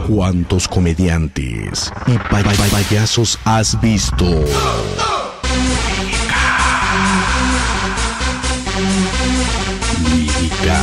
¿Cuántos comediantes y payasos has visto? Lírica.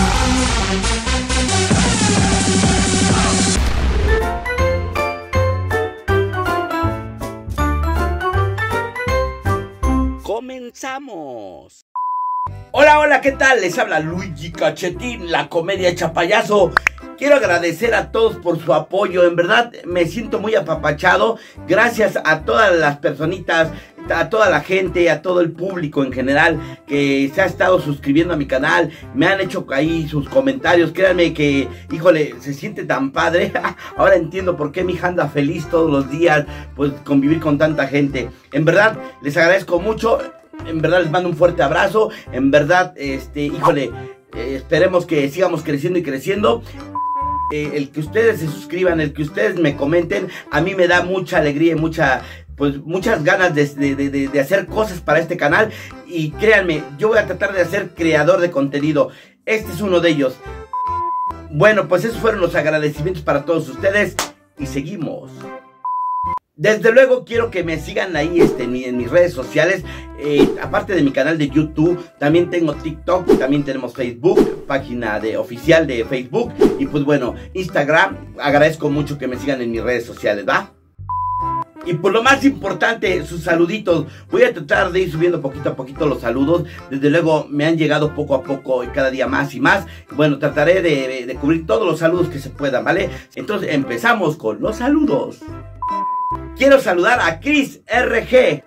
¡Comenzamos! Hola, hola, ¿qué tal? Les habla Luigi Cachetín, la comedia hecha payaso. Quiero agradecer a todos por su apoyo, en verdad me siento muy apapachado. Gracias a todas las personitas, a toda la gente, a todo el público en general que se ha estado suscribiendo a mi canal. Me han hecho ahí sus comentarios, créanme que, híjole, se siente tan padre. Ahora entiendo por qué mi hija anda feliz todos los días, pues convivir con tanta gente. En verdad, les agradezco mucho. En verdad les mando un fuerte abrazo. En verdad, híjole, esperemos que sigamos creciendo y creciendo. El que ustedes se suscriban, el que ustedes me comenten, a mí me da mucha alegría y muchas ganas de hacer cosas para este canal. Y créanme, yo voy a tratar de ser creador de contenido. Este es uno de ellos. Bueno, pues esos fueron los agradecimientos para todos ustedes. Y seguimos. Desde luego quiero que me sigan ahí en mis redes sociales. Aparte de mi canal de YouTube, también tengo TikTok, también tenemos Facebook, página oficial de Facebook. Y pues bueno, Instagram. Agradezco mucho que me sigan en mis redes sociales, ¿va? Y por lo más importante, sus saluditos. Voy a tratar de ir subiendo poquito a poquito los saludos. Desde luego me han llegado poco a poco y cada día más y más. Bueno, trataré de cubrir todos los saludos que se puedan, ¿vale? Entonces empezamos con los saludos. Quiero saludar a Cris RG,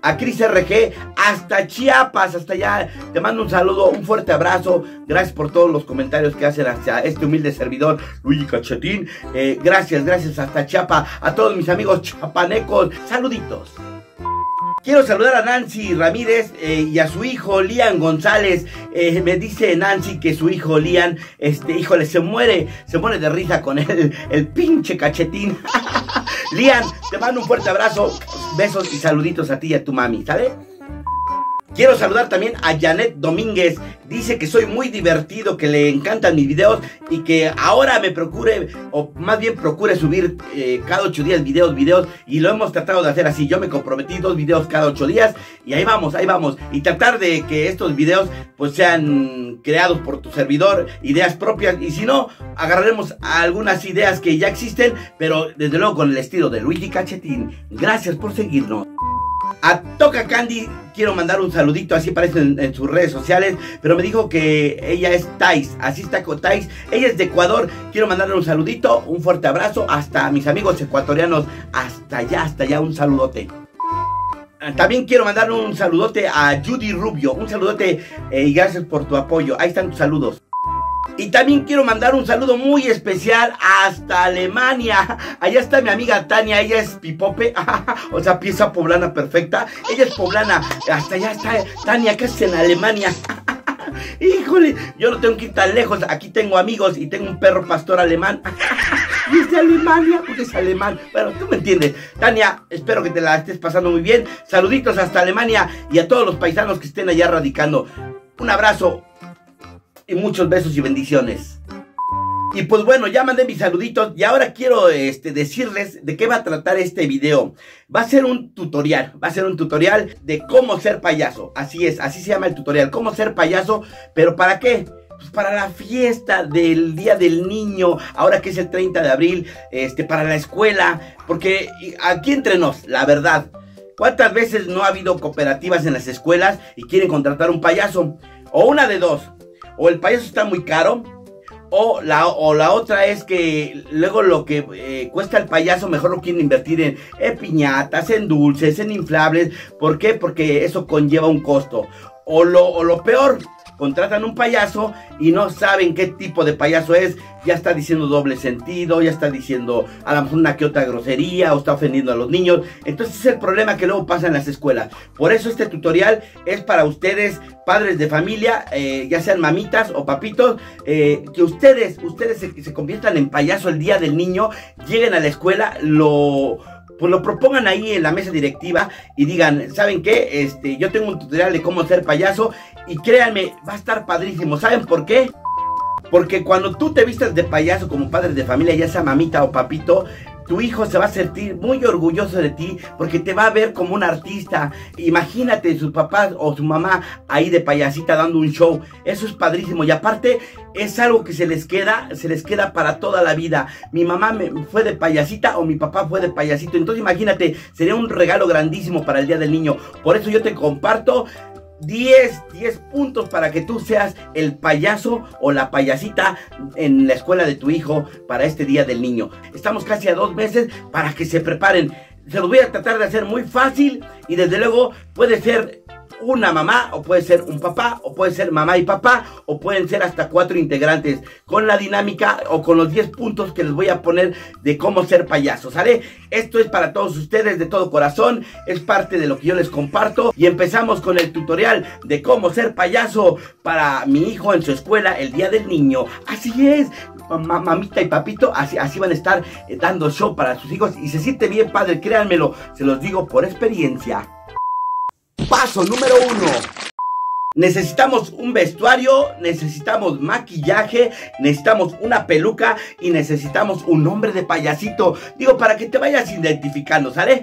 hasta Chiapas, hasta allá. Te mando un saludo, un fuerte abrazo. Gracias por todos los comentarios que hacen hacia este humilde servidor, Luigi Cachetín. Gracias hasta Chiapas, a todos mis amigos chapanecos. Saluditos. Quiero saludar a Nancy Ramírez y a su hijo Lian González. Me dice Nancy que su hijo Lian, híjole, se muere de risa con el pinche Cachetín. Lian, te mando un fuerte abrazo, besos y saluditos a ti y a tu mami, ¿sale? Quiero saludar también a Janet Domínguez. Dice que soy muy divertido, que le encantan mis videos y que ahora me procure, o más bien procure subir cada 8 días videos. Y lo hemos tratado de hacer así. Yo me comprometí 2 videos cada 8 días y ahí vamos. Y tratar de que estos videos pues sean creados por tu servidor, ideas propias. Y si no, agarraremos algunas ideas que ya existen, pero desde luego con el estilo de Luigi Cachetín. Gracias por seguirnos. A Toca Candy quiero mandar un saludito, así aparece en sus redes sociales, pero me dijo que ella es Thais, así está con Thais, ella es de Ecuador. Quiero mandarle un saludito, un fuerte abrazo, hasta mis amigos ecuatorianos, hasta allá, un saludote. También quiero mandar un saludote a Judy Rubio, un saludote y gracias por tu apoyo, ahí están tus saludos. Y también quiero mandar un saludo muy especial hasta Alemania. Allá está mi amiga Tania, ella es pipope, o sea, pieza poblana perfecta. Ella es poblana, hasta allá está Tania, que es en Alemania. Híjole, yo no tengo que ir tan lejos, aquí tengo amigos y tengo un perro pastor alemán. Y es de Alemania, porque es alemán. Bueno, tú me entiendes. Tania, espero que te la estés pasando muy bien. Saluditos hasta Alemania y a todos los paisanos que estén allá radicando. Un abrazo y muchos besos y bendiciones. Y pues bueno, ya mandé mis saluditos y ahora quiero decirles de qué va a tratar este video. Va a ser un tutorial, de cómo ser payaso. Así es, así se llama el tutorial, cómo ser payaso. ¿Pero para qué? Pues para la fiesta del Día del Niño, ahora que es el 30 de abril, para la escuela. Porque aquí entre nos, la verdad, ¿cuántas veces no ha habido cooperativas en las escuelas y quieren contratar un payaso? O una de dos. O el payaso está muy caro, o la otra es que luego lo que cuesta el payaso mejor lo quieren invertir en piñatas, en dulces, en inflables. ¿Por qué? Porque eso conlleva un costo. O lo peor, contratan un payaso y no saben qué tipo de payaso es. Ya está diciendo doble sentido, ya está diciendo a lo mejor una que otra grosería o está ofendiendo a los niños. Entonces es el problema que luego pasa en las escuelas. Por eso este tutorial es para ustedes, padres de familia, ya sean mamitas o papitos, que ustedes se conviertan en payaso el día del niño, lleguen a la escuela, pues lo propongan ahí en la mesa directiva y digan, ¿saben qué? Yo tengo un tutorial de cómo ser payaso y créanme, va a estar padrísimo. ¿Saben por qué? Porque cuando tú te vistas de payaso como padre de familia, ya sea mamita o papito, tu hijo se va a sentir muy orgulloso de ti porque te va a ver como un artista. Imagínate sus papás o su mamá ahí de payasita dando un show. Eso es padrísimo y aparte es algo que se les queda para toda la vida. Mi mamá fue de payasita o mi papá fue de payasito. Entonces imagínate, sería un regalo grandísimo para el Día del Niño. Por eso yo te comparto 10 puntos para que tú seas el payaso o la payasita en la escuela de tu hijo para este Día del Niño. Estamos casi a 2 meses para que se preparen. Se los voy a tratar de hacer muy fácil y desde luego puede ser una mamá o puede ser un papá o puede ser mamá y papá o pueden ser hasta 4 integrantes con la dinámica o con los 10 puntos que les voy a poner de cómo ser payaso, ¿sale? Esto es para todos ustedes de todo corazón, es parte de lo que yo les comparto y empezamos con el tutorial de cómo ser payaso para mi hijo en su escuela el Día del Niño. Así es, mamita y papito, así van a estar dando show para sus hijos y se siente bien padre, créanmelo, se los digo por experiencia. Paso número 1. Necesitamos un vestuario, necesitamos maquillaje, necesitamos una peluca y necesitamos un nombre de payasito. Digo, para que te vayas identificando, ¿sale?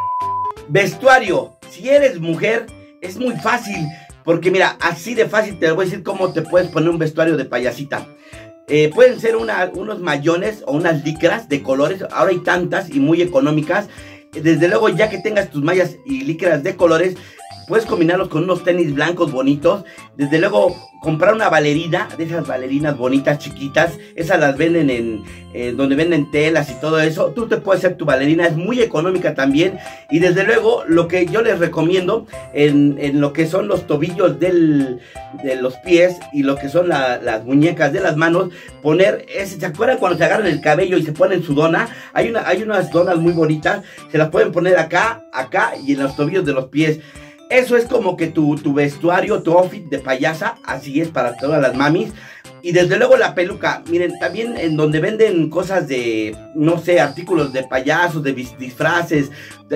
Vestuario. Si eres mujer, es muy fácil. Porque mira, así de fácil te voy a decir cómo te puedes poner un vestuario de payasita. Pueden ser unos mayones o unas licras de colores. Ahora hay tantas y muy económicas. Desde luego, ya que tengas tus mallas y licras de colores, puedes combinarlos con unos tenis blancos bonitos. Desde luego, comprar una bailarina, de esas bailarinas bonitas, chiquitas. Esas las venden en donde venden telas y todo eso. Tú te puedes hacer tu bailarina, es muy económica también. Y desde luego, lo que yo les recomiendo en lo que son los tobillos de los pies y lo que son las muñecas de las manos, poner ¿se acuerdan cuando se agarran el cabello y se ponen su dona? Hay unas donas muy bonitas, se las pueden poner acá y en los tobillos de los pies. Eso es como que tu vestuario, tu outfit de payasa, así es para todas las mamis. Y desde luego la peluca, miren, también en donde venden cosas de, no sé, artículos de payasos, de disfraces,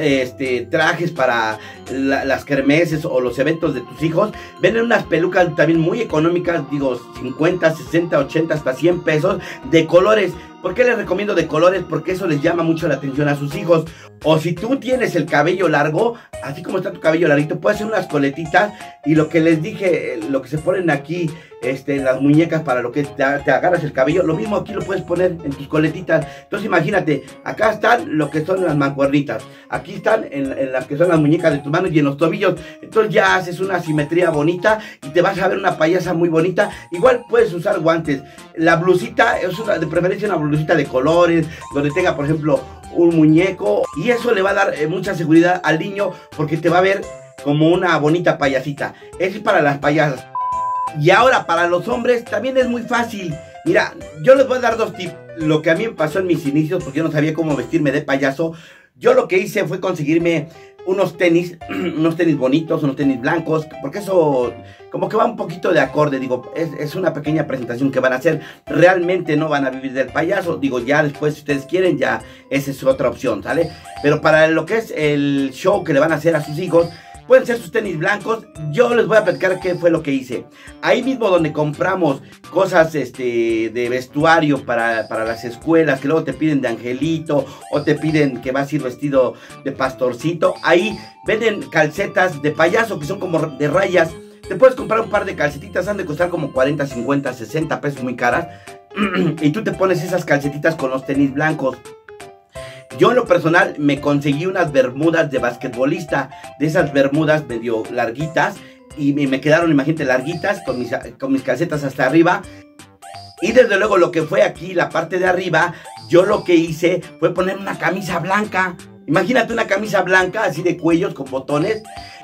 trajes para las kermeses o los eventos de tus hijos, venden unas pelucas también muy económicas, digo, 50, 60, 80, hasta 100 pesos, de colores. ¿Por qué les recomiendo de colores? Porque eso les llama mucho la atención a sus hijos. O si tú tienes el cabello largo, así como está tu cabello larguito, puedes hacer unas coletitas. Y lo que les dije, lo que se ponen aquí, en las muñecas para lo que te agarras el cabello, lo mismo aquí lo puedes poner en tus coletitas. Entonces imagínate, acá están lo que son las mancuernitas, aquí están en las que son las muñecas de tus manos y en los tobillos. Entonces ya haces una simetría bonita y te vas a ver una payasa muy bonita. Igual puedes usar guantes. La blusita es de preferencia una blusita de colores, donde tenga por ejemplo un muñeco, y eso le va a dar mucha seguridad al niño porque te va a ver como una bonita payasita. Eso es para las payasas. Y ahora para los hombres también es muy fácil. Mira, yo les voy a dar 2 tips. Lo que a mí me pasó en mis inicios, porque yo no sabía cómo vestirme de payaso, yo lo que hice fue conseguirme unos tenis bonitos, unos tenis blancos, porque eso como que va un poquito de acorde. Digo, es una pequeña presentación que van a hacer, realmente no van a vivir del payaso. Digo, ya después si ustedes quieren, ya esa es otra opción, ¿sale? Pero para lo que es el show que le van a hacer a sus hijos, pueden ser sus tenis blancos. Yo les voy a platicar qué fue lo que hice. Ahí mismo donde compramos cosas de vestuario para las escuelas, que luego te piden de angelito o te piden que vas a ir vestido de pastorcito, ahí venden calcetas de payaso que son como de rayas. Te puedes comprar un par de calcetitas, han de costar como 40, 50, 60 pesos, muy caras. Y tú te pones esas calcetitas con los tenis blancos. Yo en lo personal me conseguí unas bermudas de basquetbolista, de esas bermudas medio larguitas, y me quedaron, imagínate, larguitas, con mis calcetas hasta arriba. Y desde luego lo que fue aquí, la parte de arriba, yo lo que hice fue poner una camisa blanca. Imagínate una camisa blanca, así de cuellos, con botones.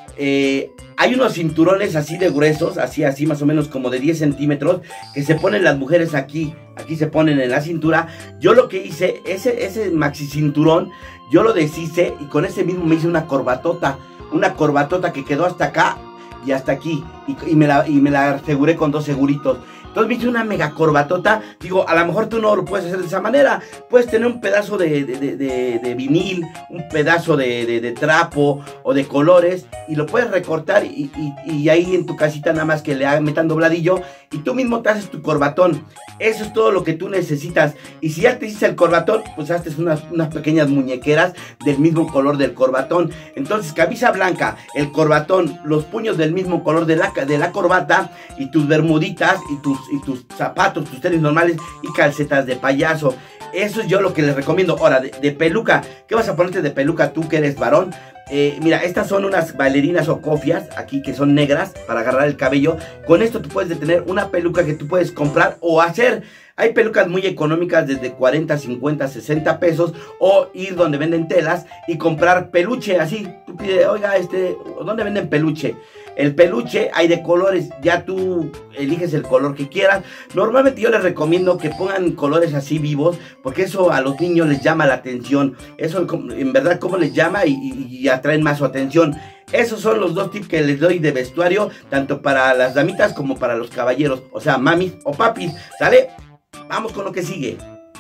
Hay unos cinturones así de gruesos, así más o menos como de 10 centímetros, que se ponen las mujeres aquí se ponen en la cintura. Yo lo que hice, ese maxi cinturón, yo lo deshice y con ese mismo me hice una corbatota que quedó hasta acá y hasta aquí. y me la aseguré con 2 seguritos. Entonces me hice una mega corbatota. Digo, a lo mejor tú no lo puedes hacer de esa manera. Puedes tener un pedazo de vinil, un pedazo de trapo o de colores, y lo puedes recortar y ahí en tu casita nada más que le metan dobladillo y tú mismo te haces tu corbatón. Eso es todo lo que tú necesitas. Y si ya te hiciste el corbatón, pues haces unas pequeñas muñequeras del mismo color del corbatón. Entonces, camisa blanca, el corbatón, los puños del mismo color de la corbata, y tus bermuditas y tus zapatos, tus tenis normales y calcetas de payaso. Eso es yo lo que les recomiendo. Ahora, de peluca, ¿qué vas a ponerte de peluca tú que eres varón? Mira, estas son unas bailarinas o cofias aquí que son negras para agarrar el cabello. Con esto tú puedes tener una peluca que tú puedes comprar o hacer. Hay pelucas muy económicas desde 40, 50, 60 pesos, o ir donde venden telas y comprar peluche así. Tú pides, oiga, ¿dónde venden peluche? El peluche hay de colores, ya tú eliges el color que quieras. Normalmente yo les recomiendo que pongan colores así vivos, porque eso a los niños les llama la atención. Eso en verdad como les llama y atraen más su atención. Esos son los 2 tips que les doy de vestuario, tanto para las damitas como para los caballeros, o sea, mamis o papis, ¿sale? Vamos con lo que sigue.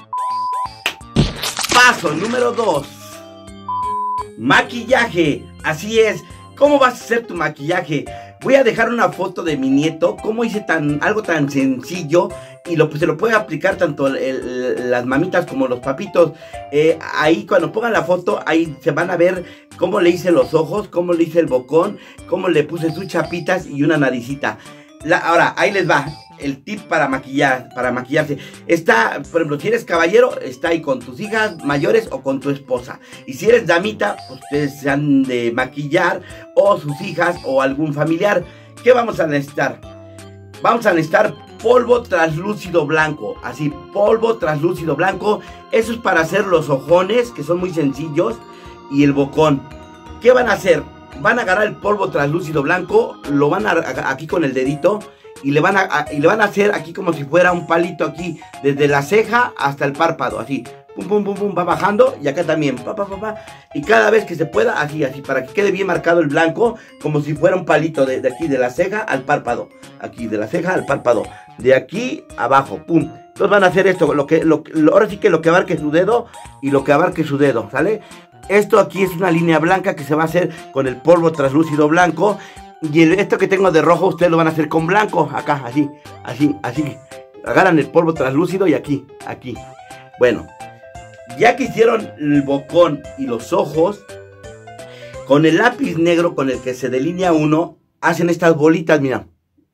Paso número 2. Maquillaje. Así es. ¿Cómo vas a hacer tu maquillaje? Voy a dejar una foto de mi nieto, cómo hice algo tan sencillo, y se lo puede aplicar tanto las mamitas como los papitos. Ahí cuando pongan la foto, ahí se van a ver cómo le hice los ojos, cómo le hice el bocón, cómo le puse sus chapitas y una naricita. Ahora, ahí les va el tip para maquillarse. Está, por ejemplo, si eres caballero, está ahí con tus hijas mayores o con tu esposa. Y si eres damita, pues ustedes se han de maquillar, o sus hijas o algún familiar. ¿Qué vamos a necesitar? Vamos a necesitar polvo translúcido blanco. Así, polvo translúcido blanco. Eso es para hacer los ojones, que son muy sencillos, y el bocón. ¿Qué van a hacer? Van a agarrar el polvo translúcido blanco, lo van a aquí con el dedito, y le van a hacer aquí como si fuera un palito aquí, desde la ceja hasta el párpado, así, pum, pum, pum, pum, va bajando, y acá también, y cada vez que se pueda, así, para que quede bien marcado el blanco, como si fuera un palito de aquí, de la ceja al párpado, aquí, de la ceja al párpado, de aquí abajo, pum. Entonces van a hacer esto, ahora sí que lo que abarque su dedo, y lo que abarque su dedo, ¿sale? Esto aquí es una línea blanca que se va a hacer con el polvo translúcido blanco. Y esto que tengo de rojo, ustedes lo van a hacer con blanco. Acá, así. Agarran el polvo translúcido y aquí. Bueno, ya que hicieron el bocón y los ojos, con el lápiz negro con el que se delinea uno, hacen estas bolitas, mira.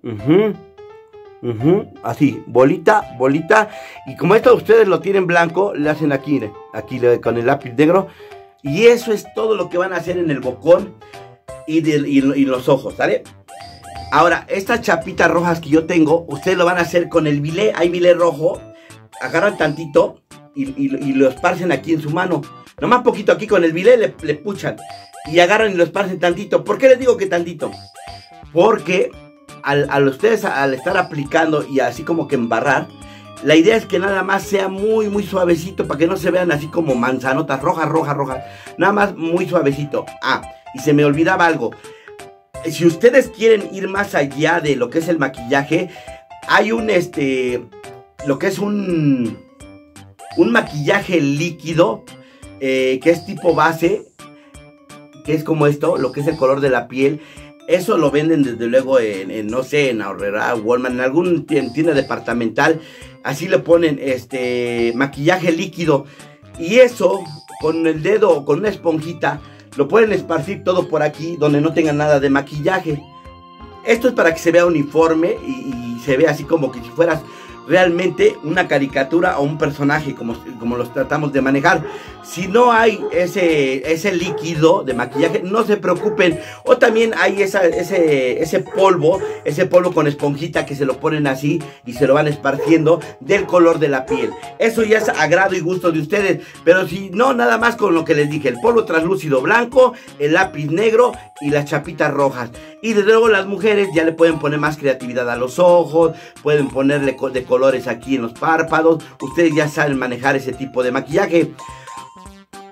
Así, bolita. Y como esto ustedes lo tienen blanco, le hacen aquí con el lápiz negro. Y eso es todo lo que van a hacer en el bocón y los ojos, ¿sale? Ahora, estas chapitas rojas que yo tengo, ustedes lo van a hacer con el bilé. Hay bilé rojo. Agarran tantito y lo esparcen aquí en su mano. Nomás poquito aquí con el bilé le puchan. Y agarran y lo esparcen tantito. ¿Por qué les digo que tantito? Porque ustedes al estar aplicando y así como que embarrar, la idea es que nada más sea muy, muy suavecito, para que no se vean así como manzanotas rojas. Nada más muy suavecito. Y se me olvidaba algo. Si ustedes quieren ir más allá de lo que es el maquillaje, hay lo que es un maquillaje líquido, que es tipo base, que es como esto, lo que es el color de la piel. Eso lo venden desde luego no sé, en Aurrera, Walmart, en algún tienda departamental. Así le ponen maquillaje líquido. Y eso, con el dedo o con una esponjita, lo pueden esparcir todo por aquí, donde no tengan nada de maquillaje. Esto es para que se vea uniforme y se vea así como que si fueras realmente una caricatura o un personaje, como los tratamos de manejar. Si no hay ese líquido de maquillaje, no se preocupen. O también hay ese polvo con esponjita que se lo ponen así y se lo van esparciendo del color de la piel. Eso ya es agrado y gusto de ustedes. Pero si no, nada más con lo que les dije: el polvo translúcido blanco, el lápiz negro y las chapitas rojas. Y desde luego las mujeres ya le pueden poner más creatividad a los ojos, pueden ponerle de colores aquí en los párpados. Ustedes ya saben manejar ese tipo de maquillaje.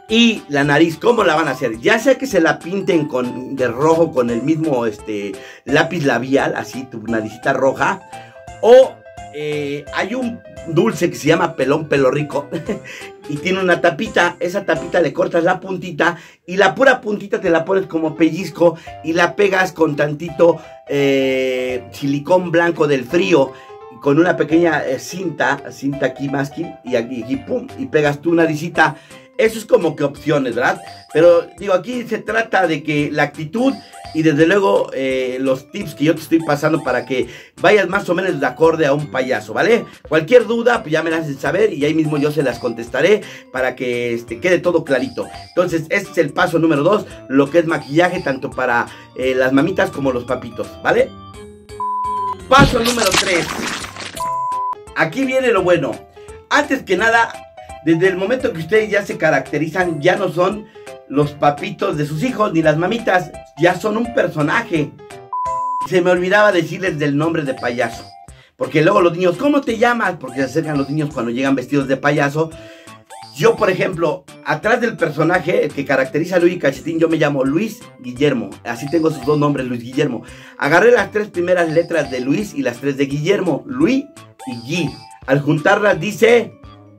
Y la nariz, ¿cómo la van a hacer? Ya sea que se la pinten de rojo con el mismo lápiz labial, así tu naricita roja. O hay un dulce que se llama pelón pelo rico y tiene una tapita. Esa tapita le cortas la puntita y la pura puntita te la pones como pellizco y la pegas con tantito silicón blanco del frío, con una pequeña cinta aquí masking, y aquí pum, y pegas tu naricita. Eso es como que opciones, ¿verdad? Pero digo, aquí se trata de que la actitud y desde luego los tips que yo te estoy pasando para que vayas más o menos de acorde a un payaso, ¿vale? Cualquier duda, pues ya me la hacen saber y ahí mismo yo se las contestaré para que quede todo clarito. Entonces, este es el paso número 2, lo que es maquillaje tanto para las mamitas como los papitos, ¿vale? Paso número 3. Aquí viene lo bueno. Antes que nada, desde el momento que ustedes ya se caracterizan, ya no son los papitos de sus hijos ni las mamitas, ya son un personaje. Se me olvidaba decirles del nombre de payaso, porque luego los niños, ¿cómo te llamas? Porque se acercan los niños cuando llegan vestidos de payaso. Yo, por ejemplo, atrás del personaje que caracteriza a Luis Cachetín, yo me llamo Luis Guillermo. Así tengo sus dos nombres, Luis Guillermo. Agarré las 3 primeras letras de Luis y las 3 de Guillermo, Luis y Gui. Al juntarlas dice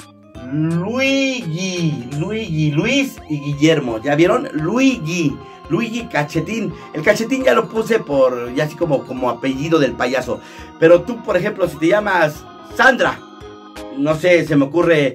Luigi, Luis y Guillermo. ¿Ya vieron? Luigi Cachetín. El Cachetín ya lo puse ya así como apellido del payaso. Pero tú, por ejemplo, si te llamas Sandra, no sé, se me ocurre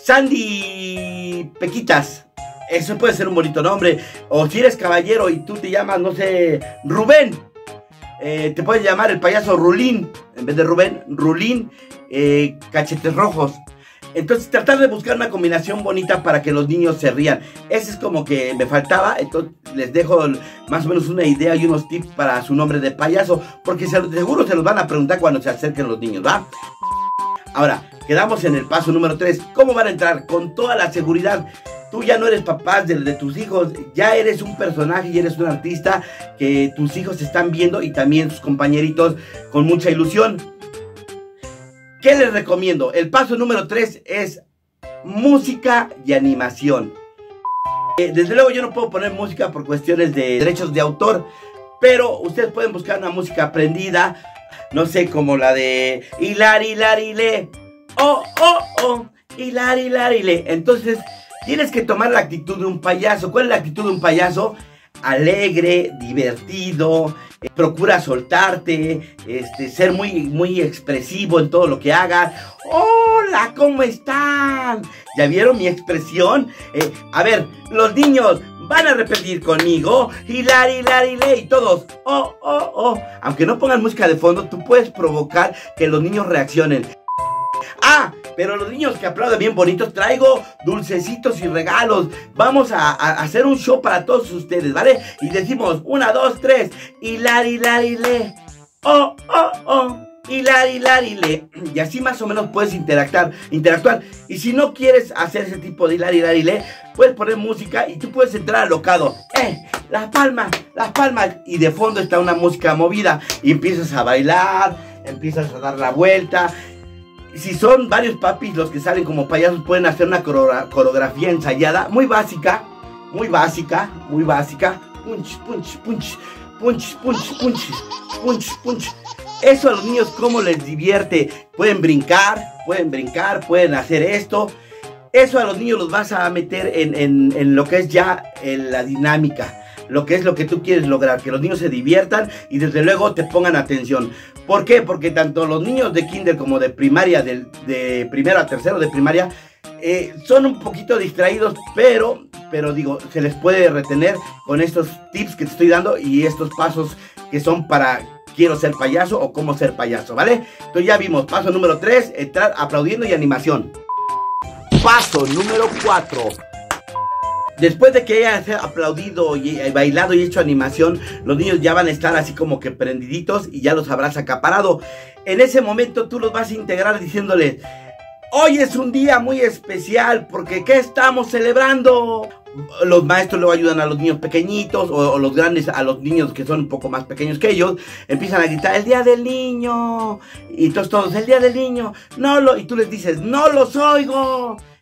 Sandy Pequitas, eso puede ser un bonito nombre. O si eres caballero y tú te llamas, no sé, Rubén, te puedes llamar el payaso Rulín. En vez de Rubén, Rulín Cachetes Rojos. Entonces tratar de buscar una combinación bonita para que los niños se rían. Ese es como que me faltaba. Entonces les dejo más o menos una idea y unos tips para su nombre de payaso, porque seguro se los van a preguntar cuando se acerquen los niños, ¿va? Ahora, quedamos en el paso número 3. ¿Cómo van a entrar? Con toda la seguridad. Tú ya no eres papá de tus hijos, ya eres un personaje y eres un artista que tus hijos están viendo y también sus compañeritos con mucha ilusión. ¿Qué les recomiendo? El paso número 3 es música y animación. Desde luego yo no puedo poner música por cuestiones de derechos de autor, pero ustedes pueden buscar una música aprendida, no sé, como la de Hilari, Hilari, le, oh, oh, oh, Hilari, Hilari, le. Entonces, tienes que tomar la actitud de un payaso. ¿Cuál es la actitud de un payaso? Alegre, divertido, procura soltarte, ser muy expresivo en todo lo que hagas. Hola, ¿cómo están? ¿Ya vieron mi expresión? A ver, los niños van a repetir conmigo, Hilari, Hilari, le, y todos, oh, oh, oh. Aunque no pongan música de fondo, tú puedes provocar que los niños reaccionen. Ah, pero los niños que aplauden bien bonitos, traigo dulcecitos y regalos. Vamos a hacer un show para todos ustedes, ¿vale? Y decimos, 1, 2, 3, Hilari, Hilari, le, oh, oh, oh, Hilari, Hilari, le. Y así más o menos puedes interactuar. Y si no quieres hacer ese tipo de Hilari, Hilari, le, puedes poner música y tú puedes entrar alocado. Las palmas, las palmas. Y de fondo está una música movida. Y empiezas a bailar, empiezas a dar la vuelta. Si son varios papis los que salen como payasos, pueden hacer una coreografía ensayada, muy básica, muy básica, muy básica. Punch, punch, punch, punch, punch, punch, punch, punch. Eso a los niños cómo les divierte. Pueden brincar, pueden hacer esto. Eso a los niños los vas a meter en lo que es ya la dinámica. Lo que es lo que tú quieres lograr, que los niños se diviertan y desde luego te pongan atención. ¿Por qué? Porque tanto los niños de kinder como de primaria, de primero a tercero de primaria, son un poquito distraídos, pero digo, se les puede retener con estos tips que te estoy dando y estos pasos que son para quiero ser payaso o cómo ser payaso, ¿vale? Entonces ya vimos, paso número 3, entrar aplaudiendo y animación. Paso número 4. Después de que hayas aplaudido y bailado y hecho animación, los niños ya van a estar así como que prendiditos y ya los habrás acaparado. En ese momento tú los vas a integrar diciéndoles, hoy es un día muy especial porque ¿qué estamos celebrando? Los maestros luego ayudan a los niños pequeñitos o los grandes a los niños que son un poco más pequeños que ellos. Empiezan a gritar, el día del niño. Y todos, el día del niño. Y tú les dices, no los oigo.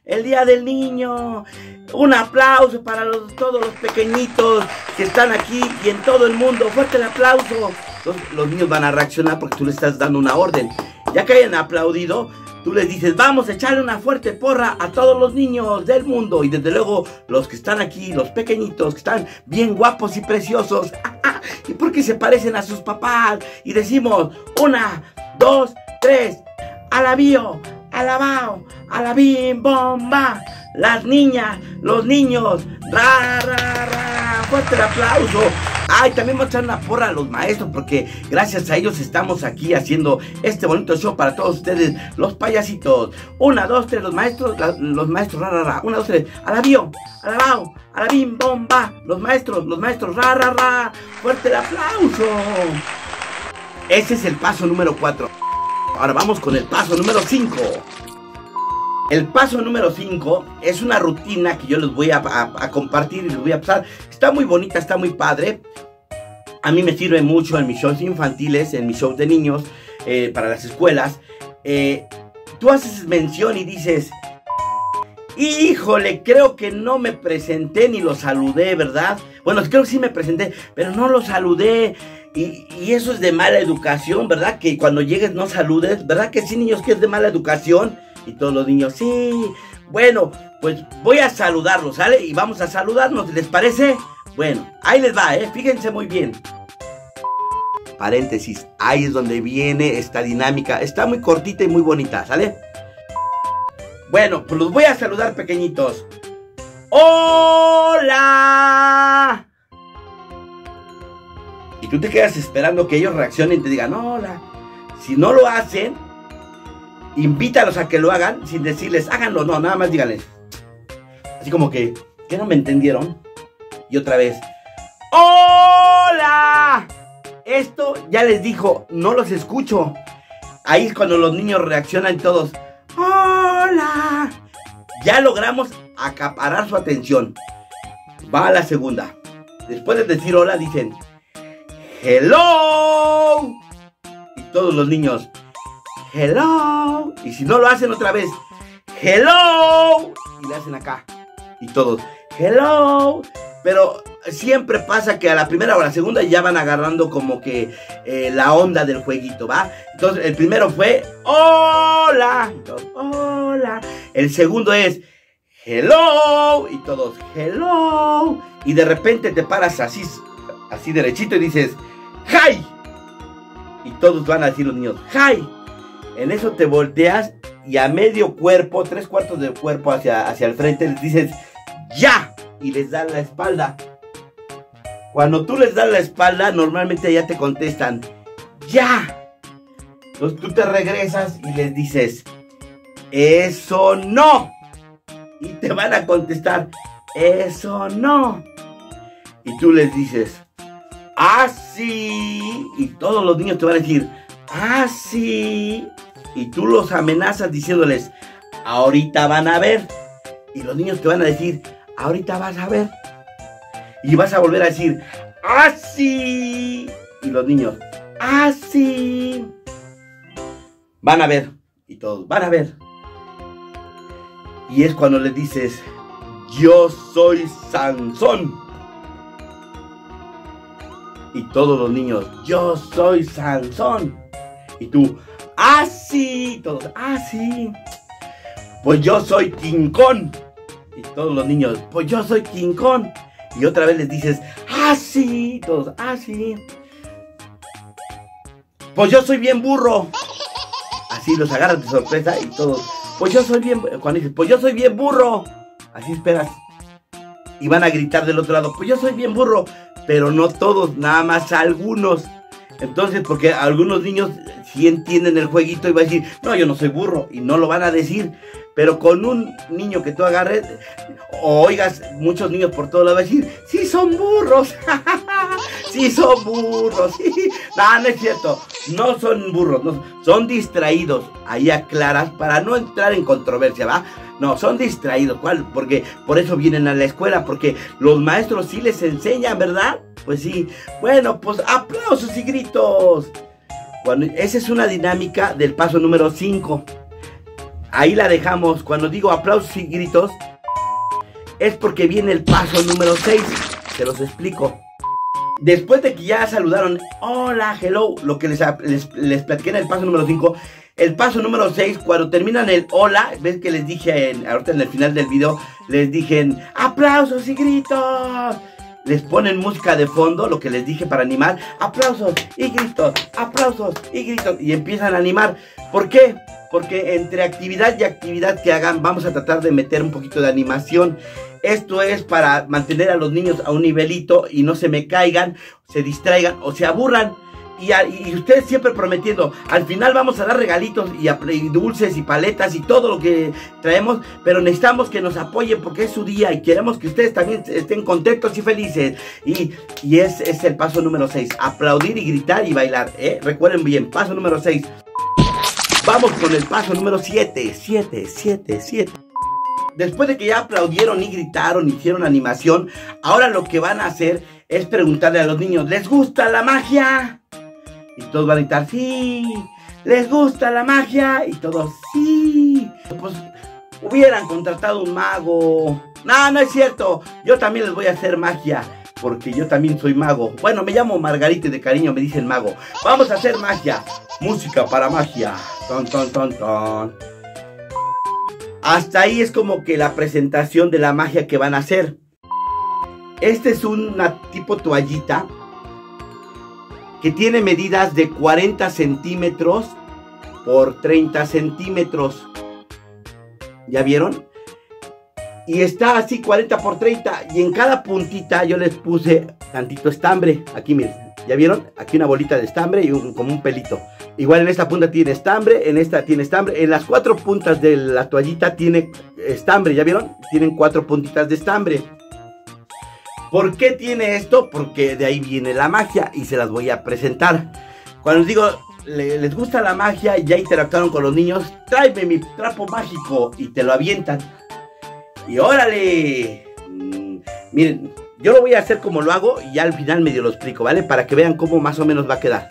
el Día del Niño. Un aplauso para todos los pequeñitos que están aquí y en todo el mundo. Fuerte el aplauso. Los niños van a reaccionar porque tú les estás dando una orden. Ya que hayan aplaudido, tú les dices, vamos a echarle una fuerte porra a todos los niños del mundo. Y desde luego, los que están aquí, los pequeñitos, que están bien guapos y preciosos. Y porque se parecen a sus papás. Y decimos, 1, 2, 3. Alabío, alabao, alabim, bomba. Las niñas, los niños, ra, ra, ra. Fuerte el aplauso. Ay, también vamos a echar una porra a los maestros, porque gracias a ellos estamos aquí haciendo este bonito show para todos ustedes, los payasitos. 1, 2, 3, los maestros, ra, ra, ra. 1, 2, 3, alabío, alabao, alabim, bomba. Los maestros, ra, ra, ra. Fuerte el aplauso. Ese es el paso número 4. Ahora vamos con el paso número 5. El paso número 5 es una rutina que yo les voy a compartir y les voy a pasar. Está muy bonita, está muy padre. A mí me sirve mucho en mis shows infantiles, en mis shows de niños, para las escuelas. Tú haces mención y dices, híjole, creo que no me presenté ni lo saludé, ¿verdad? Bueno, creo que sí me presenté, pero no lo saludé. Y eso es de mala educación, ¿verdad? Que cuando llegues no saludes, ¿verdad que sí, niños, que es de mala educación? Y todos los niños, sí. Bueno, pues voy a saludarlos, ¿sale? Y vamos a saludarnos, ¿les parece? Bueno, ahí les va, fíjense muy bien. Paréntesis, ahí es donde viene esta dinámica. Está muy cortita y muy bonita, ¿sale? Bueno, pues los voy a saludar, pequeñitos. ¡Hola! Y tú te quedas esperando que ellos reaccionen y te digan, hola. Si no lo hacen, invítalos a que lo hagan sin decirles, háganlo. No, nada más díganles. Así como que, ¿qué no me entendieron? Y otra vez, ¡hola! Esto ya les dijo, no los escucho. Ahí es cuando los niños reaccionan todos, ¡hola! Ya logramos acaparar su atención. Va a la segunda. Después de decir hola, dicen, ¡hello! Y todos los niños, ¡hello! Y si no lo hacen otra vez, ¡hello! Y le hacen acá. Y todos, ¡hello! Pero siempre pasa que a la primera o a la segunda ya van agarrando como que la onda del jueguito, ¿va? Entonces el primero fue, ¡hola! Y todos, ¡hola! El segundo es, ¡hello! Y todos, ¡hello! Y de repente te paras así derechito y dices, ¡hi! Y todos van a decir los niños, ¡hi! En eso te volteas y a medio cuerpo, 3/4 del cuerpo hacia el frente, les dices, ¡ya! Y les das la espalda. Cuando tú les das la espalda, normalmente ya te contestan, ¡ya! Entonces tú te regresas y les dices, ¡eso no! Y te van a contestar, ¡eso no! Y tú les dices, ¡ah, sí! Y todos los niños te van a decir, ¡ah, sí! Y tú los amenazas diciéndoles, ahorita van a ver. Y los niños te van a decir, ahorita vas a ver. Y vas a volver a decir, ¡ah, sí! Y los niños, ¡ah, sí! Van a ver. Y todos, van a ver. Y es cuando les dices, yo soy Sansón. Y todos los niños, yo soy Sansón. Y tú, ¡ah, sí! Todos, ¡ah, sí! Pues yo soy King Kong. Y todos los niños, pues yo soy King Kong. Y otra vez les dices, ¡ah, sí! Todos, ¡ah, sí! Pues yo soy bien burro. Así los agarras de sorpresa y todos, pues yo soy bien... Cuando dices, pues yo soy bien burro. Así esperas. Y van a gritar del otro lado, pues yo soy bien burro. Pero no todos, nada más algunos. Entonces, porque algunos niños sí entienden el jueguito y van a decir, no, yo no soy burro. Y no lo van a decir. Pero con un niño que tú agarres, o oigas muchos niños por todos lados, van a decir, sí son burros. Sí son burros. Sí. No, no es cierto. No son burros, no, son distraídos. Ahí aclaras para no entrar en controversia, ¿va? No, son distraídos. ¿Cuál? Porque por eso vienen a la escuela, porque los maestros sí les enseñan, ¿verdad? Pues sí. Bueno, pues aplausos y gritos. Esa es una dinámica del paso número 5. Ahí la dejamos. Cuando digo aplausos y gritos, es porque viene el paso número 6. Se los explico. Después de que ya saludaron, hola, hello, lo que les platiqué en el paso número 5, el paso número 6, cuando terminan el hola, ves que les dije, ahorita en el final del video, les dije, aplausos y gritos. Les ponen música de fondo, lo que les dije para animar, aplausos y gritos, y empiezan a animar. ¿Por qué? Porque entre actividad y actividad que hagan, vamos a tratar de meter un poquito de animación. Esto es para mantener a los niños a un nivelito y no se me caigan, se distraigan o se aburran. Y ustedes siempre prometiendo, al final vamos a dar regalitos y dulces y paletas y todo lo que traemos, pero necesitamos que nos apoyen porque es su día y queremos que ustedes también estén contentos y felices. Y es el paso número 6, aplaudir y gritar y bailar, recuerden bien, paso número 6. Vamos con el paso número 7. Después de que ya aplaudieron y gritaron, hicieron animación, ahora lo que van a hacer es preguntarle a los niños, ¿les gusta la magia? Y todos van a gritar, sí. ¿Les gusta la magia? Y todos, sí. Pues hubieran contratado un mago. No, no es cierto. Yo también les voy a hacer magia, porque yo también soy mago. Bueno, me llamo Margarita y de cariño me dicen mago. Vamos a hacer magia. Música para magia. Ton, ton, ton, ton. Hasta ahí es como que la presentación de la magia que van a hacer. Este es una tipo toallita que tiene medidas de 40 centímetros por 30 centímetros. ¿Ya vieron? Y está así 40 por 30. Y en cada puntita yo les puse tantito estambre. Aquí miren, ¿ya vieron? Aquí una bolita de estambre y como un pelito. Igual en esta punta tiene estambre, en esta tiene estambre. En las 4 puntas de la toallita tiene estambre, ¿ya vieron? Tienen 4 puntitas de estambre. ¿Por qué tiene esto? Porque de ahí viene la magia y se las voy a presentar. Cuando les digo, les gusta la magia y ya interactuaron con los niños, tráeme mi trapo mágico y te lo avientan. Y órale. Miren, yo lo voy a hacer como lo hago y ya al final medio lo explico, ¿vale? Para que vean cómo más o menos va a quedar.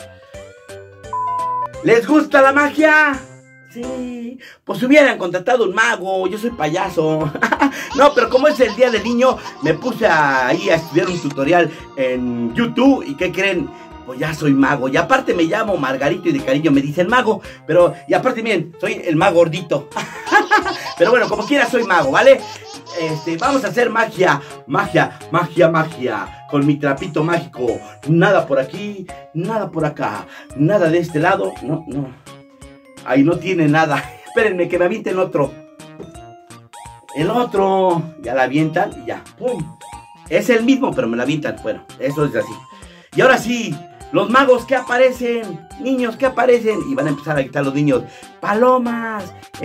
¿Les gusta la magia? Sí, pues hubieran contratado un mago, yo soy payaso. No, pero como es el día del niño, me puse ahí a estudiar un tutorial en YouTube. ¿Y qué creen? Pues ya soy mago. Y aparte me llamo Margarito y de cariño me dicen mago. Pero, y aparte miren, soy el mago gordito. Pero bueno, como quiera soy mago, ¿vale? Vamos a hacer magia, magia, magia, magia. Con mi trapito mágico. Nada por aquí, nada por acá. Nada de este lado, no, no. Ahí no tiene nada. Espérenme que me avienten otro. El otro. Ya la avientan y ya. ¡Pum! Es el mismo, pero me la avientan. Bueno, eso es así. Y ahora sí, los magos que aparecen. Niños que aparecen. Y van a empezar a gritar los niños. Palomas.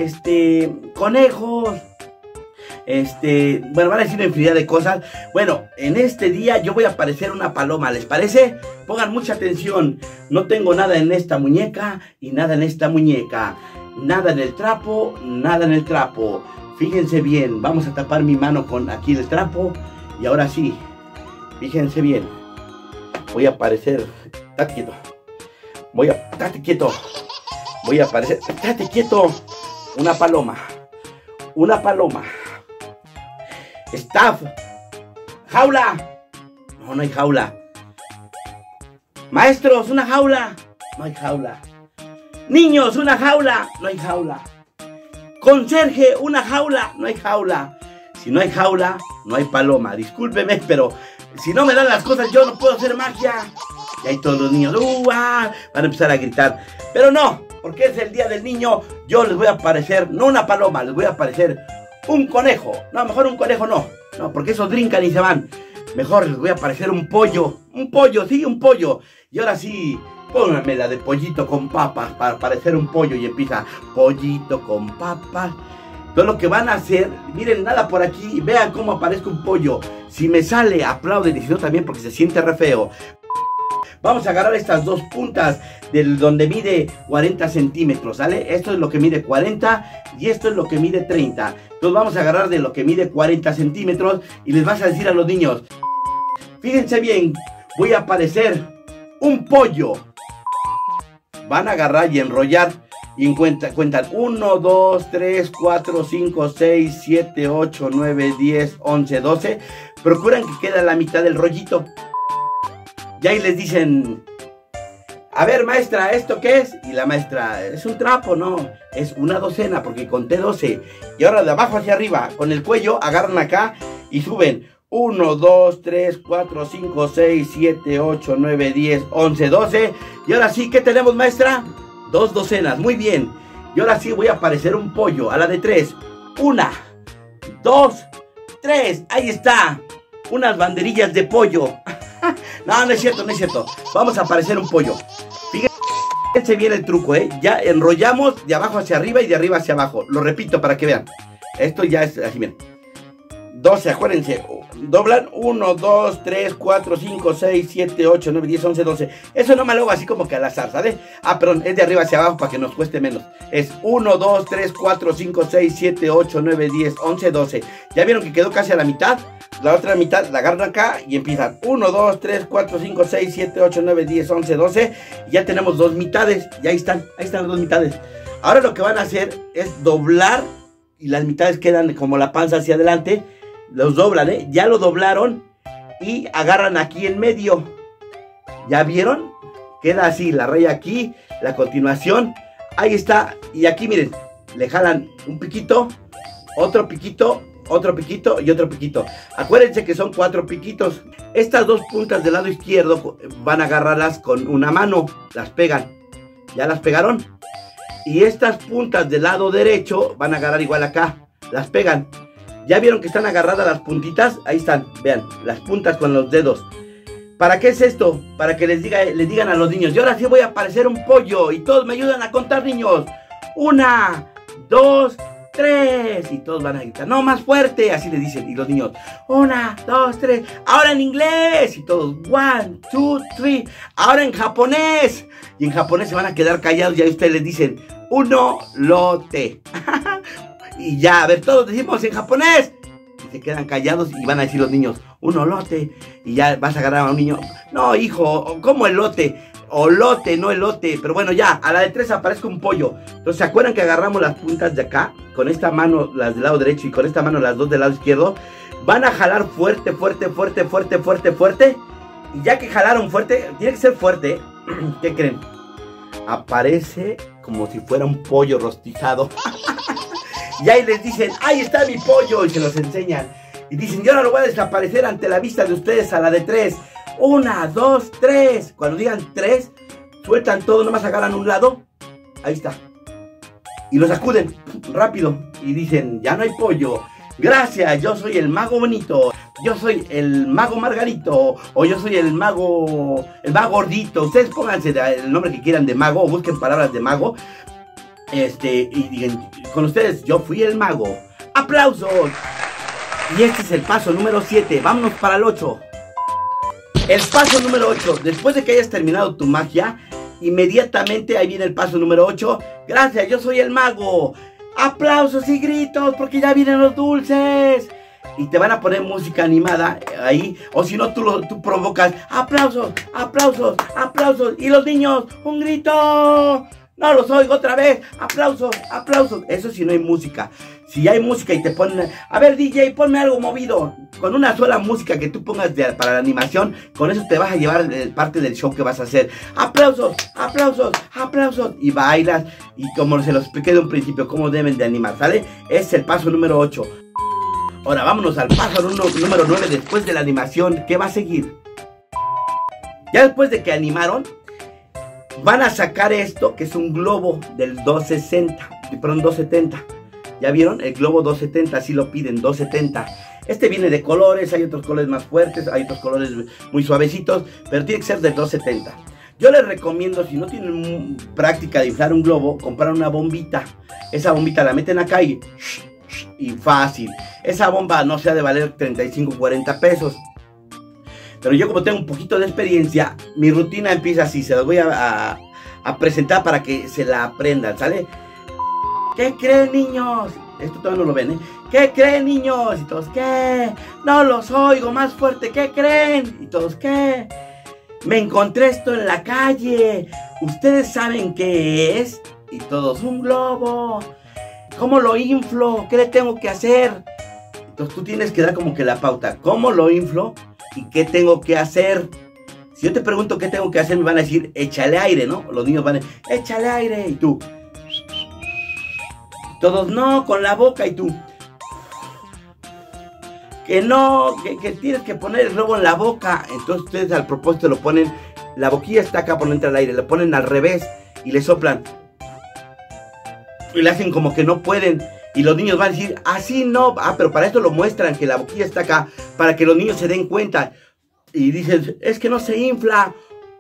Conejos. Bueno, van a decir una infinidad de cosas. Bueno, en este día yo voy a parecer una paloma, ¿les parece? Pongan mucha atención. No tengo nada en esta muñeca y nada en esta muñeca. Nada en el trapo, nada en el trapo. Fíjense bien, vamos a tapar mi mano con aquí el trapo. Y ahora sí, fíjense bien. Voy a parecer... Estate quieto. Estate quieto. Voy a parecer... Estate quieto. Una paloma. Una paloma. Staff. Jaula. No, no hay jaula. Maestros, una jaula. No hay jaula. Niños, una jaula. No hay jaula. Conserje, una jaula. No hay jaula. Si no hay jaula, no hay paloma. Discúlpeme, pero si no me dan las cosas, yo no puedo hacer magia. Y ahí todos los niños van a empezar a gritar. Pero no, porque es el día del niño. Yo les voy a parecer, no una paloma, les voy a parecer un conejo. No, mejor un conejo no. No, porque esos brincan y se van. Mejor les voy a parecer un pollo. Un pollo, sí, un pollo. Y ahora sí, pónganme la de pollito con papas para parecer un pollo. Y empieza pollito con papas. Todo lo que van a hacer, miren, nada por aquí. Vean cómo aparezco un pollo. Si me sale, aplauden. Y si no, también porque se siente re feo. Vamos a agarrar estas dos puntas del donde mide 40 centímetros, ¿sale? Esto es lo que mide 40 y esto es lo que mide 30. Entonces vamos a agarrar de lo que mide 40 centímetros y les vas a decir a los niños, fíjense bien, voy a parecer un pollo. Van a agarrar y enrollar Y cuentan 1, 2, 3, 4, 5, 6, 7, 8, 9, 10, 11, 12. Procuran que quede la mitad del rollito. Y ahí les dicen, a ver maestra, ¿esto qué es? Y la maestra, es un trapo, no, es una docena porque conté 12. Y ahora de abajo hacia arriba, con el cuello, agarran acá y suben 1, 2, 3, 4, 5, 6, 7, 8, 9, 10, 11, 12. Y ahora sí, ¿qué tenemos maestra? 2 docenas, muy bien. Y ahora sí voy a aparecer un pollo, a la de 3. 1, 2, 3, ahí está. Unas banderillas de pollo. No, no es cierto, no es cierto. Vamos a aparecer un pollo. Fíjense bien el truco, ¿eh? Ya enrollamos de abajo hacia arriba y de arriba hacia abajo. Lo repito para que vean. Esto ya es así, miren. 12, acuérdense. Doblan 1, 2, 3, 4, 5, 6, 7, 8, 9, 10, 11, 12. Eso no me lo hago así como que al azar, ¿sabes? Ah, perdón, es de arriba hacia abajo para que nos cueste menos. Es 1, 2, 3, 4, 5, 6, 7, 8, 9, 10, 11, 12. ¿Ya vieron que quedó casi a la mitad? La otra mitad la agarran acá y empiezan 1, 2, 3, 4, 5, 6, 7, 8, 9, 10, 11, 12. Y ya tenemos 2 mitades. Y ahí están las 2 mitades. Ahora lo que van a hacer es doblar y las mitades quedan como la panza hacia adelante. Los doblan, ¿eh? Ya lo doblaron y agarran aquí en medio. ¿Ya vieron? Queda así, la raya aquí, la continuación. Ahí está. Y aquí miren, le jalan un piquito, otro piquito, otro piquito y otro piquito. Acuérdense que son 4 piquitos. Estas 2 puntas del lado izquierdo van a agarrarlas con una mano. Las pegan. ¿Ya las pegaron? Y estas puntas del lado derecho van a agarrar igual acá. Las pegan. ¿Ya vieron que están agarradas las puntitas? Ahí están, vean, las puntas con los dedos. ¿Para qué es esto? Para que les digan a los niños. Y ahora sí voy a aparecer un pollo. Y todos me ayudan a contar, niños. 1, 2, 3. Y todos van a gritar, no, más fuerte. Así les dicen. Y los niños, 1, 2, 3. Ahora en inglés. Y todos, 1, 2, 3. Ahora en japonés. Y en japonés se van a quedar callados. Y ahí ustedes les dicen, uno lote. Y ya, a ver, todos decimos en japonés. Y se quedan callados y van a decir los niños, un olote. Y ya vas a agarrar a un niño. No, hijo, ¿cómo elote? Olote, no elote. Pero bueno, ya, a la de 3 aparezco un pollo. Entonces, ¿se acuerdan que agarramos las puntas de acá? Con esta mano, las del lado derecho, y con esta mano, las 2 del lado izquierdo. Van a jalar fuerte, fuerte, fuerte, fuerte, fuerte, fuerte. Y ya que jalaron fuerte, tiene que ser fuerte, ¿eh? ¿Qué creen? Aparece como si fuera un pollo rostizado. Y ahí les dicen, ahí está mi pollo, y se los enseñan. Y dicen, yo ahora lo voy a desaparecer ante la vista de ustedes a la de 3. 1, 2, 3. Cuando digan 3, sueltan todo, nomás agarran un lado. Ahí está. Y lo sacuden rápido. Y dicen, ya no hay pollo. Gracias, yo soy el mago bonito. Yo soy el mago Margarito. O yo soy el mago gordito. Ustedes pónganse el nombre que quieran de mago, o busquen palabras de mago. Y digan, con ustedes, yo fui el mago. ¡Aplausos! Y este es el paso número 7. Vámonos para el 8. El paso número 8. Después de que hayas terminado tu magia, inmediatamente ahí viene el paso número 8. Gracias, yo soy el mago. ¡Aplausos y gritos! Porque ya vienen los dulces. Y te van a poner música animada ahí. O si no, tú provocas ¡aplausos! ¡Aplausos! ¡Aplausos! Y los niños, ¡un grito! No los oigo otra vez. Aplausos, aplausos. Eso si no hay música. Si hay música y te ponen, a ver DJ, ponme algo movido. Con una sola música que tú pongas para la animación, con eso te vas a llevar parte del show que vas a hacer. Aplausos, aplausos, aplausos. Y bailas. Y como se los expliqué de un principio, cómo deben de animar, ¿sale? Es el paso número 8. Ahora vámonos al paso número 9 después de la animación. ¿Qué va a seguir? Ya después de que animaron, van a sacar esto, que es un globo del 270. ¿Ya vieron? El globo 270, así lo piden, 270. Este viene de colores, hay otros colores más fuertes, hay otros colores muy suavecitos, pero tiene que ser de 270. Yo les recomiendo, si no tienen práctica de inflar un globo, comprar una bombita. Esa bombita la meten acá y fácil. Esa bomba no se ha de valer 35, 40 pesos. Pero yo, como tengo un poquito de experiencia, mi rutina empieza así. Se las voy a presentar para que se la aprendan, ¿sale? ¿Qué creen, niños? Esto todavía no lo ven, ¿eh? ¿Qué creen, niños? Y todos, ¿qué? No los oigo, más fuerte, ¿qué creen? Y todos, ¿qué? Me encontré esto en la calle. ¿Ustedes saben qué es? Y todos, un globo. ¿Cómo lo inflo? ¿Qué le tengo que hacer? Entonces tú tienes que dar como que la pauta. ¿Cómo lo inflo? ¿Y qué tengo que hacer? Si yo te pregunto qué tengo que hacer, me van a decir, échale aire, ¿no? Los niños van a decir, échale aire. Y tú, todos, no, con la boca. Y tú, que no, que tienes que poner el globo en la boca. Entonces ustedes al propósito lo ponen, la boquilla está acá por no entrar el aire, le ponen al revés y le soplan. Y le hacen como que no pueden. Y los niños van a decir, así no. Ah, pero para esto lo muestran, que la boquilla está acá, para que los niños se den cuenta. Y dicen, es que no se infla.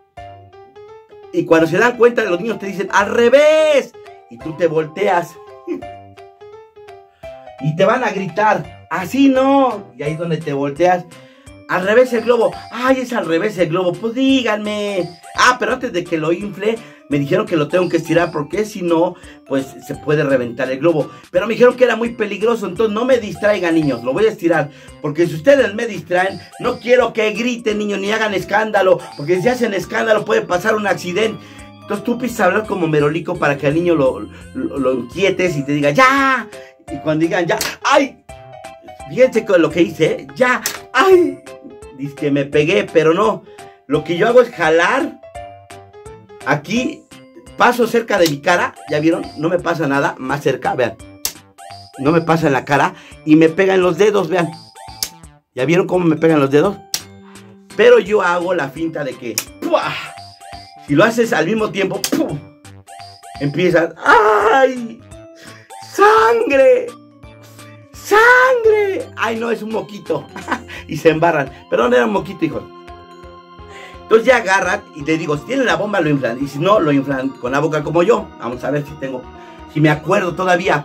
Y cuando se dan cuenta, los niños te dicen, al revés. Y tú te volteas. Y te van a gritar, así no. Y ahí es donde te volteas. Al revés el globo. Ay, es al revés el globo. Pues díganme. Ah, pero antes de que lo infle, me dijeron que lo tengo que estirar, porque si no, pues se puede reventar el globo. Pero me dijeron que era muy peligroso, entonces no me distraigan, niños. Lo voy a estirar, porque si ustedes me distraen, no quiero que griten, niños, ni hagan escándalo. Porque si hacen escándalo puede pasar un accidente. Entonces tú empiezas a hablar como merolico para que al niño lo inquietes y te diga, ¡ya! Y cuando digan, ¡ya! ¡Ay! Fíjense con lo que hice, ¿eh? ¡Ya! ¡Ay! Dice que me pegué, pero no. Lo que yo hago es jalar. Aquí paso cerca de mi cara. ¿Ya vieron? No me pasa nada. Más cerca, vean. No me pasa en la cara. Y me pega en los dedos, vean. ¿Ya vieron cómo me pegan los dedos? Pero yo hago la finta de que ¡pua! Si lo haces al mismo tiempo, ¡pum! Empiezas, ¡ay! ¡Sangre! ¡Sangre! ¡Ay, no! Es un moquito. Y se embarran. Pero no era un moquito, hijos. Entonces ya agarran y te digo, si tienen la bomba lo inflan. Y si no, lo inflan con la boca como yo. Vamos a ver si me acuerdo todavía.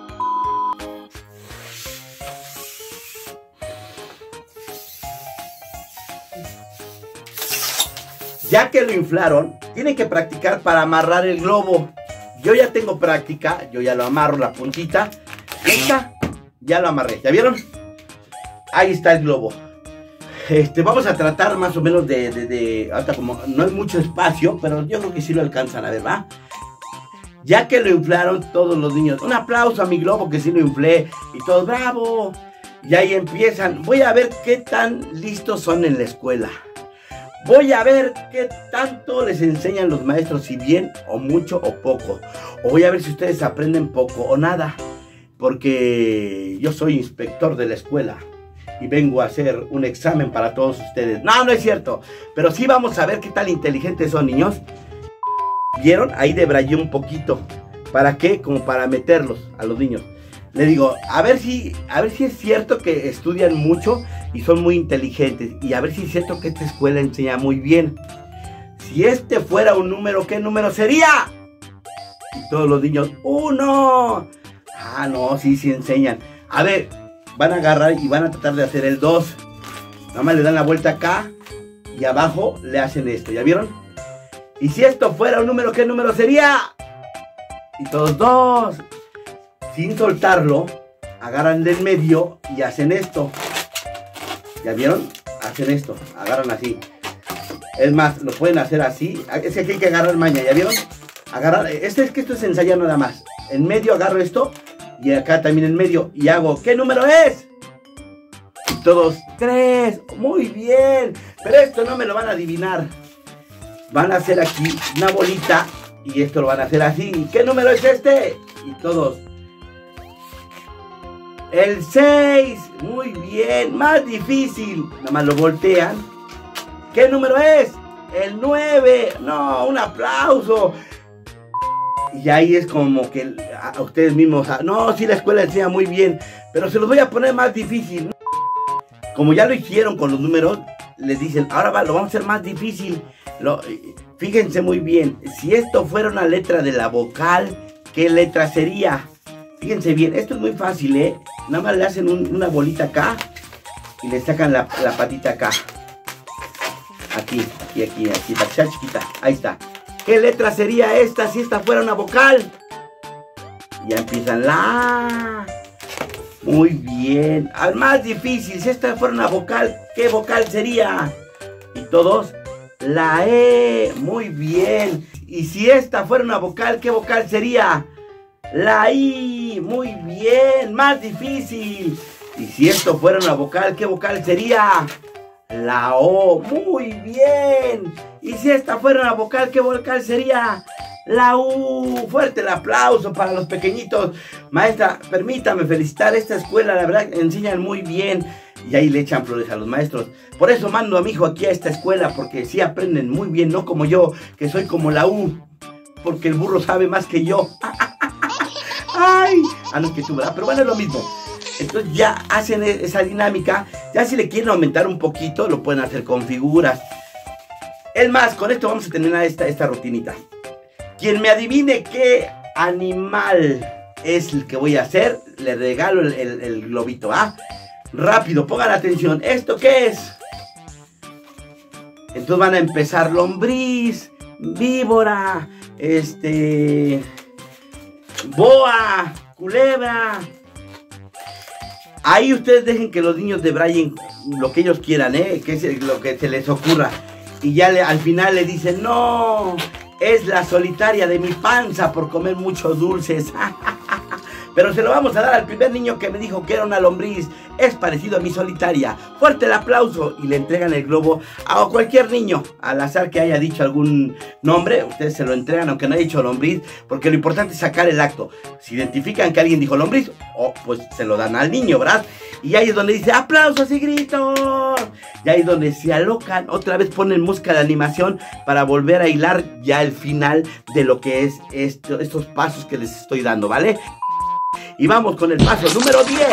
Ya que lo inflaron, tienen que practicar para amarrar el globo. Yo ya tengo práctica, yo ya lo amarro la puntita. Ahí está, ya lo amarré, ¿ya vieron? Ahí está el globo. Vamos a tratar más o menos hasta como no hay mucho espacio, pero yo creo que sí lo alcanzan a ver, ¿va? Ya que lo inflaron todos los niños, un aplauso a mi globo que sí lo inflé. Y todos, ¡bravo! Y ahí empiezan. Voy a ver qué tan listos son en la escuela. Voy a ver qué tanto les enseñan los maestros, si bien o mucho o poco. O voy a ver si ustedes aprenden poco o nada. Porque yo soy inspector de la escuela y vengo a hacer un examen para todos ustedes. No, no es cierto. Pero sí vamos a ver qué tan inteligentes son, niños. ¿Vieron? Ahí debrayé un poquito. ¿Para qué? Como para meterlos a los niños. Le digo, a ver si es cierto que estudian mucho y son muy inteligentes. Y a ver si es cierto que esta escuela enseña muy bien. Si este fuera un número, ¿qué número sería? Y todos los niños, ¡1! Ah, no, sí enseñan. A ver, van a agarrar y van a tratar de hacer el 2. Nada más le dan la vuelta acá y abajo le hacen esto, ¿ya vieron? Y si esto fuera un número, ¿qué número sería? Y todos 2. Sin soltarlo, agarran del medio y hacen esto. ¿Ya vieron? Hacen esto, agarran así. Es más, lo pueden hacer así. Es que aquí hay que agarrar maña, ¿ya vieron? Agarrar, es que esto es ensayar nada más. En medio agarro esto y acá también en medio y hago, ¿qué número es? Y todos, 3. Muy bien, pero esto no me lo van a adivinar. Van a hacer aquí una bolita y esto lo van a hacer así. ¿Qué número es este? Y todos, el 6. Muy bien, más difícil. Nada más lo voltean. ¿Qué número es? El 9. No, un aplauso. Y ahí es como que a ustedes mismos, no, sí, la escuela enseña muy bien, pero se los voy a poner más difícil. Como ya lo hicieron con los números, les dicen, ahora lo vamos a hacer más difícil. Fíjense muy bien, si esto fuera una letra de la vocal, ¿qué letra sería? Fíjense bien, esto es muy fácil, ¿eh? Nada más le hacen una bolita acá y le sacan la patita acá. Aquí, para que sea chiquita. Ahí está. ¿Qué letra sería esta si esta fuera una vocal? Ya empiezan la. Muy bien. Al más difícil, si esta fuera una vocal, ¿qué vocal sería? Y todos, la E. Muy bien. Y si esta fuera una vocal, ¿qué vocal sería? La I. Muy bien, más difícil. Y si esto fuera una vocal, ¿qué vocal sería? La O. Muy bien. Y si esta fuera una vocal, ¿qué vocal sería? La U. Fuerte el aplauso para los pequeñitos. Maestra, permítame felicitar esta escuela, la verdad enseñan muy bien. Y ahí le echan flores a los maestros. Por eso mando a mi hijo aquí a esta escuela, porque sí aprenden muy bien, no como yo, que soy como la U. Porque el burro sabe más que yo. Ay, no es que tú, ¿verdad? Pero bueno, es lo mismo. Entonces ya hacen esa dinámica. Ya si le quieren aumentar un poquito, lo pueden hacer con figuras. Es más, con esto vamos a terminar esta rutinita. Quien me adivine qué animal es el que voy a hacer, le regalo el globito, ¿ah? Rápido, pongan atención. ¿Esto qué es? Entonces van a empezar lombriz, víbora, boa, culebra. Ahí ustedes dejen que los niños debrayen lo que ellos quieran, que es lo que se les ocurra. Y ya al final le dicen, no, es la solitaria de mi panza por comer muchos dulces. Pero se lo vamos a dar al primer niño que me dijo que era una lombriz. Es parecido a mi solitaria. Fuerte el aplauso. Y le entregan el globo a cualquier niño, al azar que haya dicho algún nombre. Ustedes se lo entregan aunque no haya dicho lombriz, porque lo importante es sacar el acto. Si identifican que alguien dijo lombriz, pues se lo dan al niño, ¿verdad? Y ahí es donde dice aplausos y gritos. Y ahí es donde se alocan. Otra vez ponen música de animación para volver a hilar ya el final de lo que es estos pasos que les estoy dando, ¿vale? Y vamos con el paso número 10.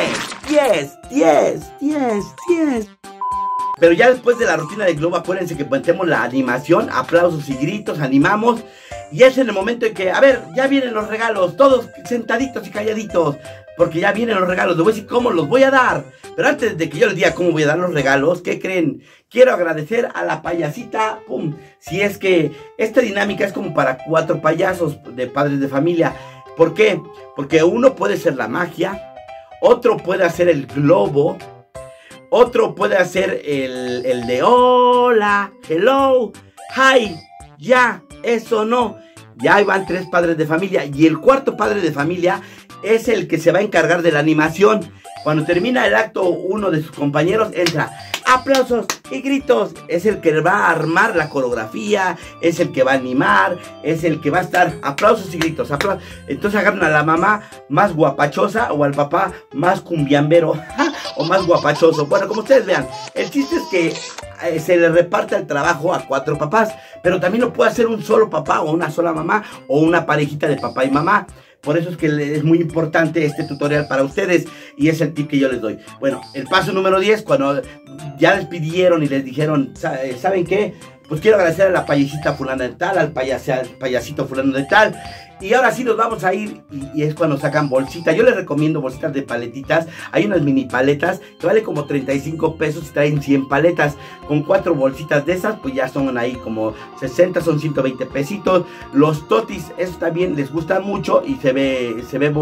10. Pero ya después de la rutina del globo, acuérdense que metemos la animación, aplausos y gritos, animamos. Y es en el momento en que, a ver, ya vienen los regalos, todos sentaditos y calladitos. Porque ya vienen los regalos, les voy a decir cómo los voy a dar. Pero antes de que yo les diga cómo voy a dar los regalos, ¿qué creen? Quiero agradecer a la payasita, ¡pum! Si es que esta dinámica es como para 4 payasos de padres de familia. ¿Por qué? Porque uno puede ser la magia, otro puede hacer el globo, otro puede hacer el de hola, hello, hi, ya, eso no. Ya ahí van 3 padres de familia y el cuarto padre de familia es el que se va a encargar de la animación. Cuando termina el acto, uno de sus compañeros entra. Aplausos y gritos. Es el que va a armar la coreografía, es el que va a animar, es el que va a estar. Aplausos y gritos. Entonces agarran a la mamá más guapachosa o al papá más cumbiambero o más guapachoso. Bueno, como ustedes vean, el chiste es que se le reparte el trabajo a 4 papás, pero también lo puede hacer un solo papá o una sola mamá o una parejita de papá y mamá. Por eso es que es muy importante este tutorial para ustedes y es el tip que yo les doy. Bueno, el paso número 10, cuando ya les pidieron y les dijeron, ¿saben qué? Pues quiero agradecer a la payasita fulana de tal, al payasito fulano de tal. Y ahora sí nos vamos a ir y es cuando sacan bolsitas. Yo les recomiendo bolsitas de paletitas. Hay unas mini paletas que vale como 35 pesos y traen 100 paletas. Con 4 bolsitas de esas, pues ya son ahí como 60, son 120 pesitos. Los totis, esos también les gustan mucho y se ve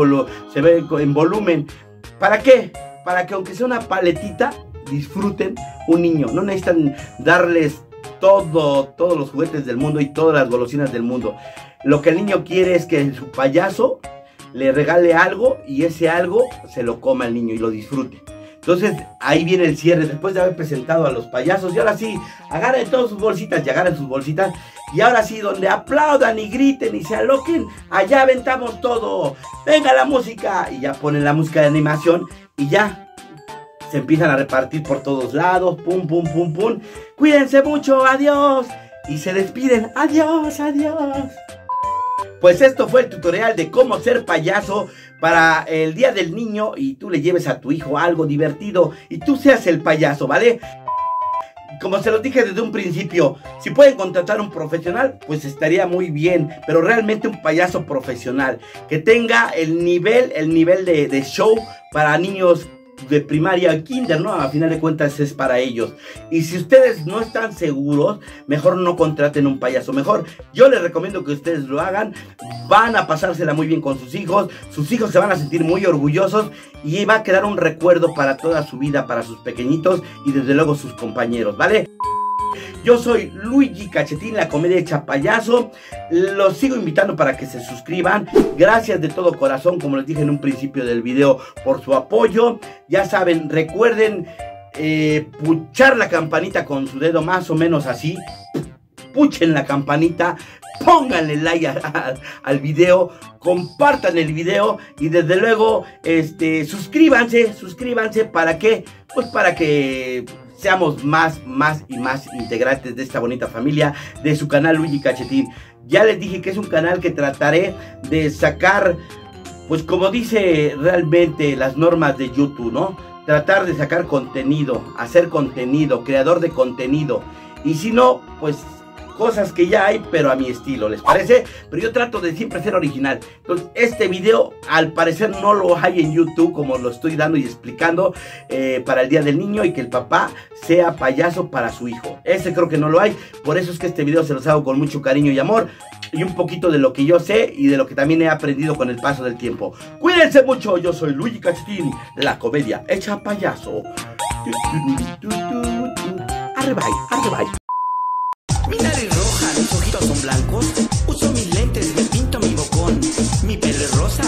en volumen. ¿Para qué? Para que aunque sea una paletita, disfruten un niño. No necesitan darles todos los juguetes del mundo y todas las golosinas del mundo. Lo que el niño quiere es que su payaso le regale algo y ese algo se lo coma el niño y lo disfrute. Entonces ahí viene el cierre después de haber presentado a los payasos. Y ahora sí, agarren todas sus bolsitas y agarren sus bolsitas. Y ahora sí, donde aplaudan y griten y se aloquen, allá aventamos todo. Venga la música. Y ya ponen la música de animación y ya se empiezan a repartir por todos lados. Pum, pum, pum, pum. Cuídense mucho, adiós. Y se despiden, adiós, adiós. Pues esto fue el tutorial de cómo ser payaso para el Día del Niño y tú le lleves a tu hijo algo divertido y tú seas el payaso, ¿vale? Como se los dije desde un principio, si pueden contratar un profesional, pues estaría muy bien, pero realmente un payaso profesional que tenga el nivel de show para niños de primaria al kinder, ¿no? A final de cuentas es para ellos. Y si ustedes no están seguros, mejor no contraten un payaso. Mejor yo les recomiendo que ustedes lo hagan. Van a pasársela muy bien con sus hijos se van a sentir muy orgullosos y va a quedar un recuerdo para toda su vida, para sus pequeñitos y desde luego sus compañeros, ¿vale? Yo soy Luigi Cachetín, la comedia hecha payaso. Los sigo invitando para que se suscriban. Gracias de todo corazón, como les dije en un principio del video, por su apoyo. Ya saben, recuerden puchar la campanita con su dedo, más o menos así. Puchen la campanita, pónganle like al video, compartan el video y desde luego suscríbanse. ¿Para qué? Pues para que seamos más y más integrantes de esta bonita familia de su canal Luigi Cachetín. Ya les dije que es un canal que trataré de sacar, pues como dice realmente las normas de YouTube, ¿no? Tratar de sacar contenido, hacer contenido, creador de contenido. Y si no, pues cosas que ya hay, pero a mi estilo, ¿les parece? Pero yo trato de siempre ser original. Entonces, este video, al parecer, no lo hay en YouTube, como lo estoy dando y explicando, para el Día del Niño, y que el papá sea payaso para su hijo. Ese creo que no lo hay, por eso es que este video se los hago con mucho cariño y amor, y un poquito de lo que yo sé, y de lo que también he aprendido con el paso del tiempo. Cuídense mucho, yo soy Luigi Cachetín, la comedia hecha payaso. Arriba. Mi nariz roja, mis ojitos son blancos. Uso mis lentes, me pinto mi bocón. Mi pelo es rosa.